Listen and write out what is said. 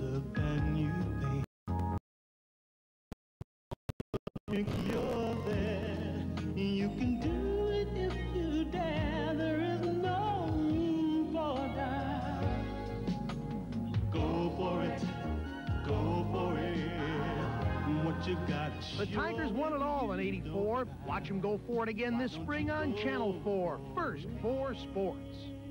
than you think you're there. You can do it if you dare. There is no room for doubt. Go for it. Go for it. What you got? The Tigers won it all in '84. Watch them go for it again this spring on Channel 4. First for Sports.